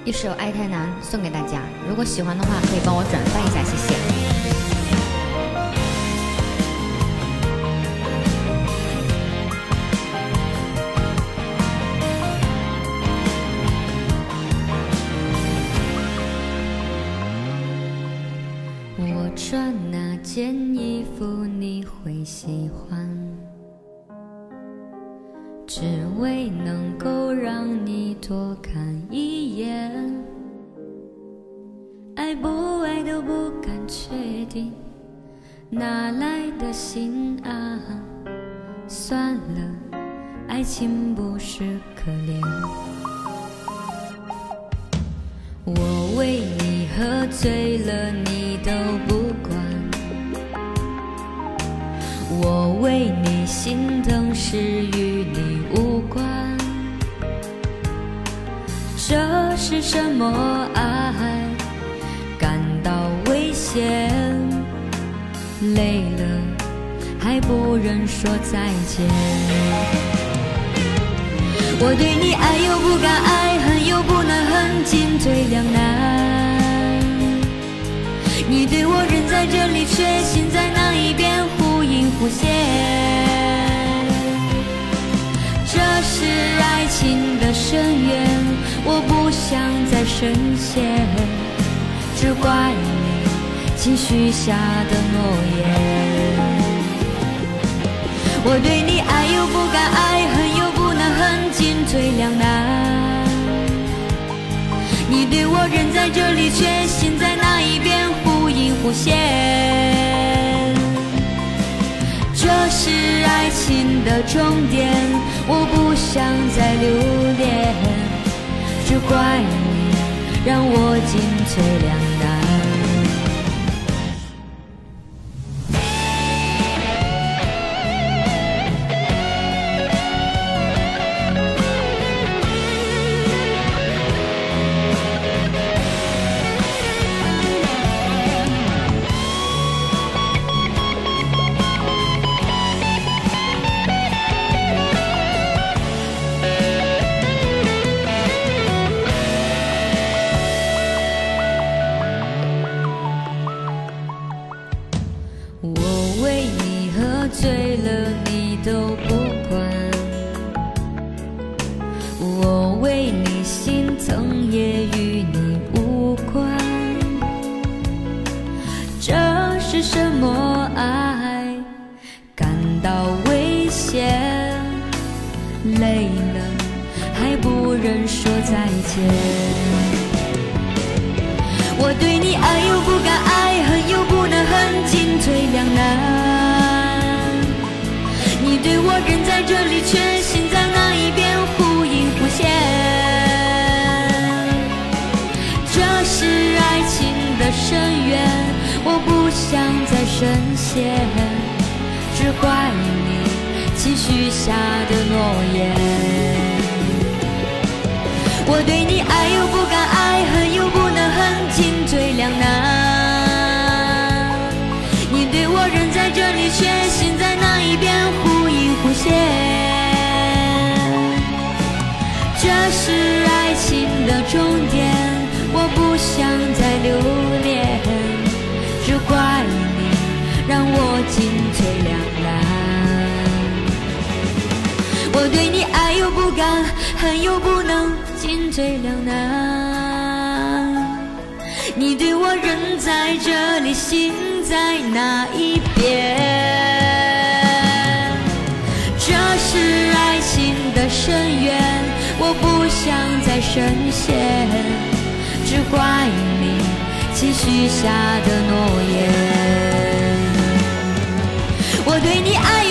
一首《爱太难》送给大家，如果喜欢的话，可以帮我转发一下，谢谢。我穿那件衣服你会喜欢，只为能够让你多看一眼，爱不爱都不敢确定，哪来的心啊？算了，爱情不是可怜。我为你喝醉了，你都不管；我为你心疼时与你无关。这是什么爱？感到危险，累了还不忍说再见。我对你爱又不敢爱，恨又不能恨，进退两难。你对我人在这里，却心在那一边，忽隐忽现。这是爱情的深渊，我不想再深陷，只怪你轻许下的诺言。我对你爱又不敢爱，恨又不能恨，进退两难。你对我人在这里，却心在那一边，忽隐忽现。这是爱情的终点，我不想再留恋，只怪你让我进退两难。我为你喝醉了，你都不管；我为你心疼，也与你无关。这是什么爱？感到危险，累了还不忍说再见。我对你爱又不敢爱，恨又不能恨，进退两难。你对我人在这里，却心在那一边，忽隐忽现。这是爱情的深渊，我不想再深陷，只怪你轻许下的诺言。我对你爱又不敢爱，恨又不能恨，进退两难。你对我人在这里，却心在那一边，忽隐忽现。这是爱情的终点，我不想再留恋，只怪你让我进退两难。我对你爱又不敢，恨又不能，进退两难。你对我人在这里，心在那一边。这是爱情的深渊，我不想再深陷，只怪你轻许下的诺言。我对你爱